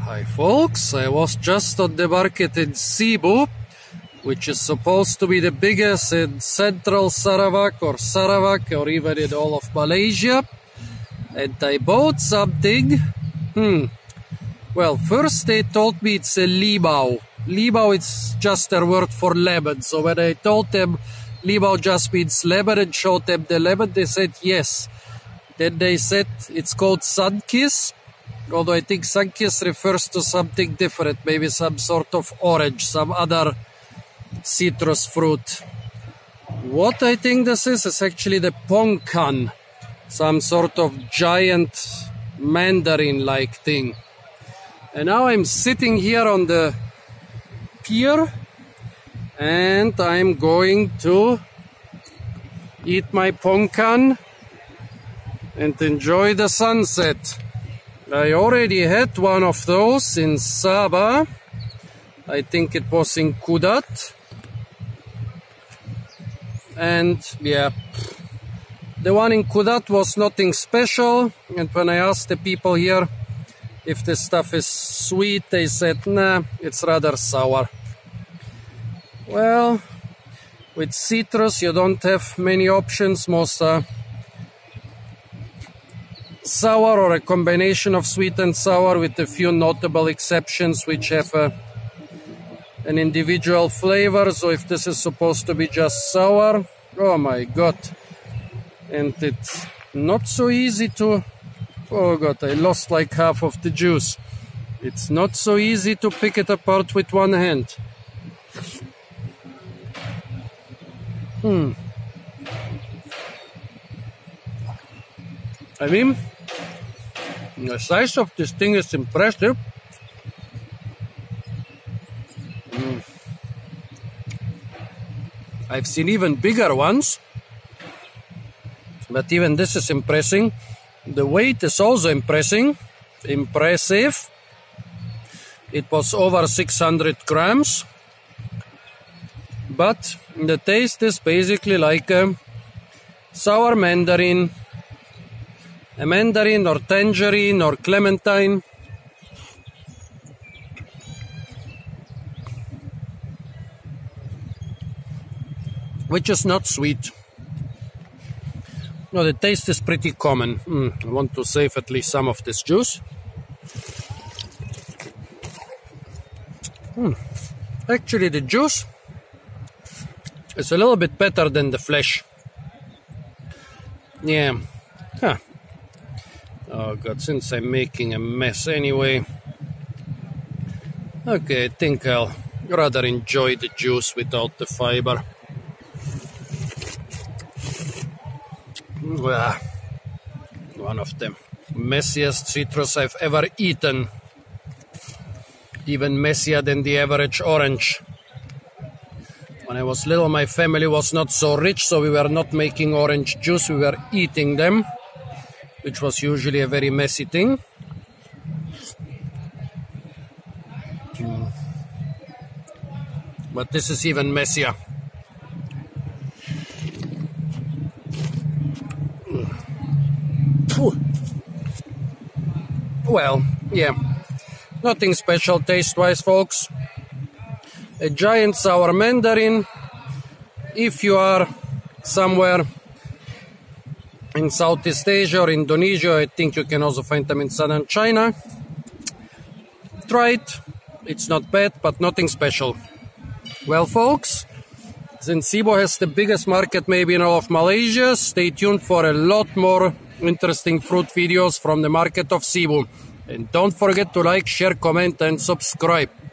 Hi folks, I was just on the market in Cebu, which is supposed to be the biggest in Central Sarawak or even in all of Malaysia, and I bought something. Well, first they told me it's a limau. Limau is just a word for lemon, so when I told them limau just means lemon and showed them the lemon, they said yes. Then they said it's called Sunkist, although I think Sunkist refers to something different, maybe some sort of orange, some other citrus fruit. What I think this is actually the pongkan, some sort of giant mandarin-like thing. And now I'm sitting here on the pier and I'm going to eat my pongkan and enjoy the sunset. I already had one of those in Sabah. I think it was in Kudat. And yeah, the one in Kudat was nothing special. And when I asked the people here if this stuff is sweet, they said, nah, it's rather sour. Well, with citrus, you don't have many options. Most sour or a combination of sweet and sour, with a few notable exceptions which have an individual flavor. So if this is supposed to be just sour, oh my god. And it's not so easy to, oh god, I lost like half of the juice. It's not so easy to pick it apart with one hand. I mean, the size of this thing is impressive. I've seen even bigger ones, but even this is impressive. The weight is also impressive. It was over 600 grams, but the taste is basically like a sour mandarin, a mandarin or tangerine or clementine. Which is not sweet. No, the taste is pretty common. I want to save at least some of this juice. Actually, the juice is a little bit better than the flesh. Yeah. Huh. Oh god, since I'm making a mess anyway. Okay, I think I'll rather enjoy the juice without the fiber. One of the messiest citrus I've ever eaten. Even messier than the average orange. When I was little, my family was not so rich, so we were not making orange juice, we were eating them, which was usually a very messy thing. But this is even messier. Well, yeah, nothing special taste-wise, folks. A giant sour mandarin. If you are somewhere in Southeast Asia or Indonesia, I think you can also find them in southern China. Try it. It's not bad, but nothing special. Well, folks, since Cebu has the biggest market maybe in all of Malaysia, stay tuned for a lot more interesting fruit videos from the market of Cebu. And don't forget to like, share, comment and subscribe.